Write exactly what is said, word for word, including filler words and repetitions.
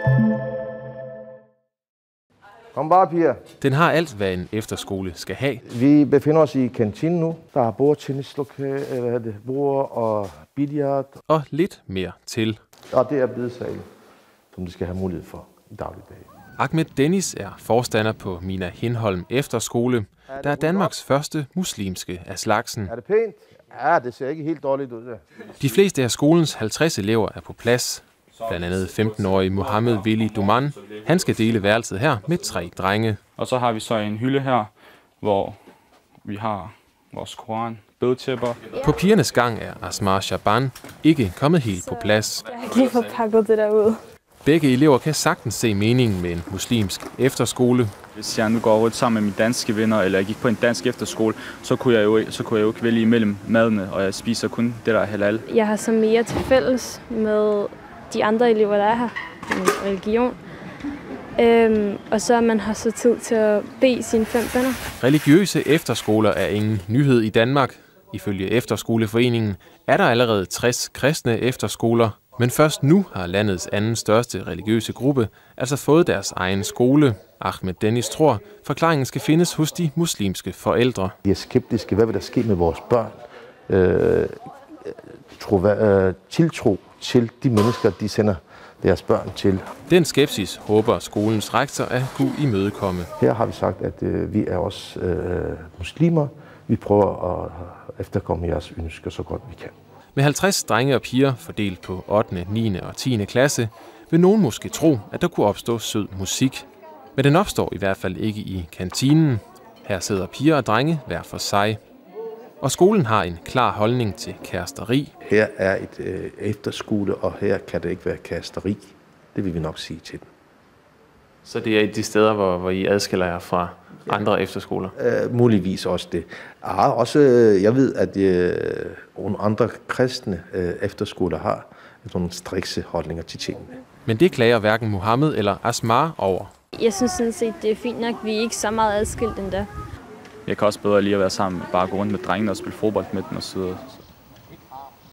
Kom bare, piger. Den har alt, hvad en efterskole skal have. Vi befinder os i kantinen nu. Der er bordtennislokale, bord og billard. Og lidt mere til. Og det er bidesal, som de skal have mulighed for i dagligdagen. Ahmed Dennis er forstander på Mina Hindholm Efterskole, der er Danmarks første muslimske af slagsen. Er det pænt? Ja, det ser ikke helt dårligt ud. Ja. De fleste af skolens halvtreds elever er på plads. Blandt andet femten-årige Mohammed Vili Duman. Han skal dele værelset her med tre drenge. Og så har vi så en hylde her, hvor vi har vores koran, bedetæpper. På pigernes gang er Asmar Shaban ikke kommet helt på plads. Jeg har ikke lige fået pakket det der ud. Begge elever kan sagtens se meningen med en muslimsk efterskole. Hvis jeg nu går rundt sammen med mine danske venner, eller jeg gik på en dansk efterskole, så kunne jeg jo, så kunne jeg jo ikke vælge imellem madene, og jeg spiser kun det, der er halal. Jeg har så mere til fælles med de andre elever, der er her, i religion. Øhm, og så man har så tid til at bede sine fem bønner. Religiøse efterskoler er ingen nyhed i Danmark. Ifølge Efterskoleforeningen er der allerede tres kristne efterskoler, men først nu har landets anden største religiøse gruppe altså fået deres egen skole. Ahmed Dennis tror, forklaringen skal findes hos de muslimske forældre. De er skeptiske. Hvad vil der ske med vores børn? Øh, tro, øh, tiltro til de mennesker, de sender deres børn til. Den skepsis håber skolens rektor at kunne imødekomme. Her har vi sagt, at øh, vi er også øh, muslimer. Vi prøver at efterkomme jeres ønsker så godt vi kan. Med halvtreds drenge og piger fordelt på ottende, niende og tiende klasse, vil nogen måske tro, at der kunne opstå sød musik. Men den opstår i hvert fald ikke i kantinen. Her sidder piger og drenge hver for sig. Og skolen har en klar holdning til kæresteri. Her er et øh, efterskole, og her kan det ikke være kæresteri. Det vil vi nok sige til dem. Så det er de steder, hvor, hvor I adskiller jer fra andre efterskoler? Øh, muligvis også det. Ja, også, jeg ved, at øh, andre kristne øh, efterskoler har nogle strikse holdninger til tingene. Men det klager hverken Mohammed eller Asmar over. Jeg synes sådan set, det er fint nok, vi er ikke så meget adskilt endda. Jeg kan også bedre lige at være sammen, bare gå rundt med drengene og spille fodbold med dem og så videre.